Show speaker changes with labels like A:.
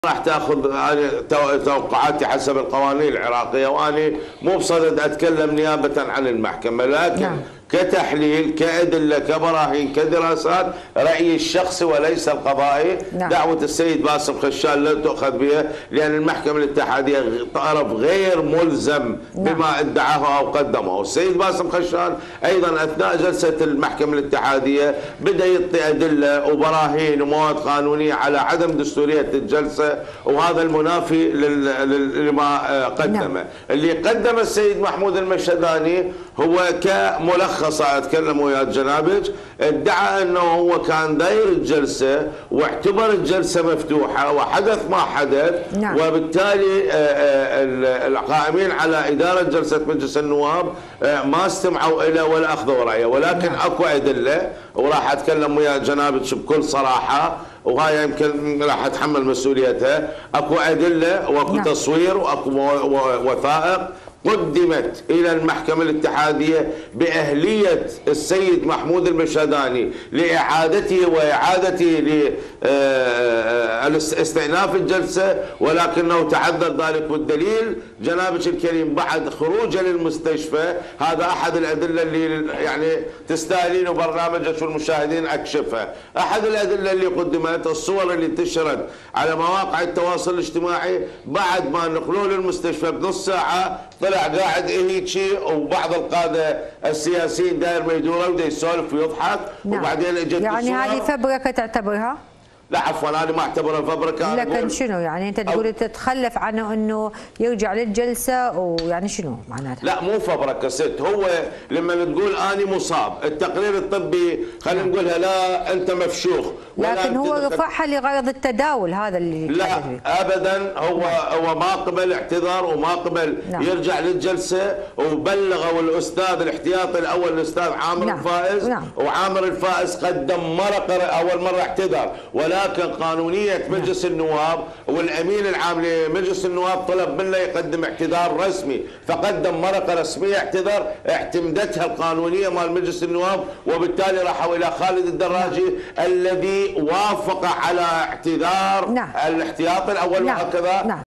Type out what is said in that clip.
A: راح تاخذ توقعاتي حسب القوانين العراقيه، واني مو بصدد اتكلم نيابه عن المحكمه، لكن كتحليل كأدلة كبراهين كدراسات رأيي الشخصي وليس القضائي. دعوة السيد باسم خشان لا تؤخذ بها، لأن المحكمة الاتحادية طرف غير ملزم بما ادعاه أو قدمه. السيد باسم خشان أيضا أثناء جلسة المحكمة الاتحادية بدأ يعطي أدلة وبراهين ومواد قانونية على عدم دستورية الجلسة، وهذا المنافي لما قدمه. اللي قدم السيد محمود المشهداني هو كملخص اتكلم ويا جنابك، ادعى انه هو كان داير الجلسه واعتبر الجلسه مفتوحه وحدث ما حدث، وبالتالي القائمين على اداره جلسه مجلس النواب ما استمعوا الى ولا اخذوا رايه، ولكن اكو ادله وراح اتكلم ويا جنابك بكل صراحه، وهاي يمكن راح اتحمل مسؤوليتها. اكو ادله واكو تصوير واكو وثائق قدمت إلى المحكمة الاتحادية بأهلية السيد محمود المشهداني لإعادته وإعادته لاستئناف الجلسة، ولكنه تعذر ذلك. والدليل جنابك الكريم بعد خروجه للمستشفى، هذا أحد الأدلة اللي يعني تستاهلين برنامجك والمشاهدين أكشفها. أحد الأدلة اللي قدمت الصور اللي انتشرت على مواقع التواصل الاجتماعي بعد ما نقلوه للمستشفى بنص ساعة طلع قاعد هيجي، وبعض القاده السياسيين داير ما يدوره ودا يسولف ويضحك. وبعدين اجت
B: يعني هذه فبركه تعتبرها؟
A: لا عفوا انا ما اعتبرها فبركه.
B: لكن شنو يعني انت تقول تتخلف عنه انه يرجع للجلسه، ويعني شنو معناتها؟
A: لا مو فبركه ست، هو لما تقول اني مصاب التقرير الطبي خلينا نقولها لا انت مفشوخ،
B: لكن هو رفعها لغرض التداول، هذا اللي
A: لا ابدا. هو ما قبل اعتذار وما قبل يرجع للجلسه، وبلغوا الاستاذ الاحتياطي الاول الاستاذ عامر الفائز، وعامر الفائز قدم اول مره اعتذر، ولكن قانونية مجلس النواب والأمين العام لمجلس النواب طلب منه يقدم اعتذار رسمي، فقدم مرقة رسمية اعتذر اعتمدتها القانونية مال مجلس النواب، وبالتالي راحوا إلى خالد الدراجي الذي وافق على اعتذار الاحتياطي الأول وهكذا.